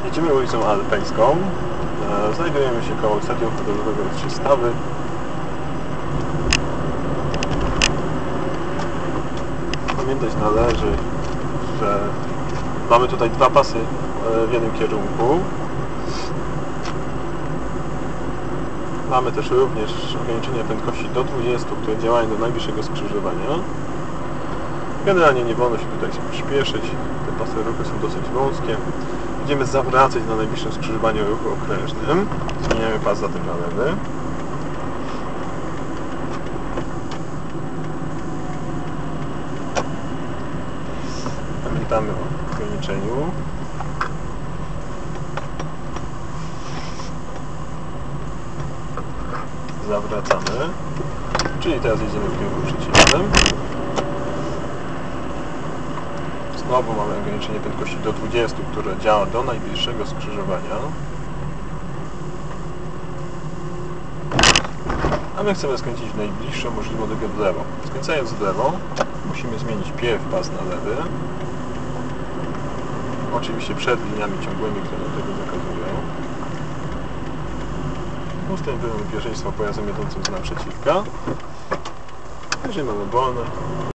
Jedziemy ulicą Alpejską. Znajdujemy się koło stadionu futbolowego Trzystawy. Pamiętać należy, że mamy tutaj dwa pasy w jednym kierunku. Mamy też również ograniczenie prędkości do 20, które działają do najbliższego skrzyżowania. Generalnie nie wolno się tutaj śpieszyć, te pasy ruchu są dosyć wąskie. Będziemy zawracać na najbliższym skrzyżowaniu ruchu okrężnym. Zmieniamy pas zatem na lewy. Pamiętamy o ograniczeniu. Zawracamy, czyli teraz jedziemy w kierunku przeciwnym. Znowu mamy ograniczenie prędkości do 20, które działa do najbliższego skrzyżowania. A my chcemy skręcić w najbliższą możliwą drogę w lewo. Skręcając w lewo musimy zmienić pierw pas na lewy. Oczywiście przed liniami ciągłymi, które do tego zakazują. Ustępujemy pierwszeństwo pojazdom jadącym z naprzeciwka. Jeżeli mamy wolne,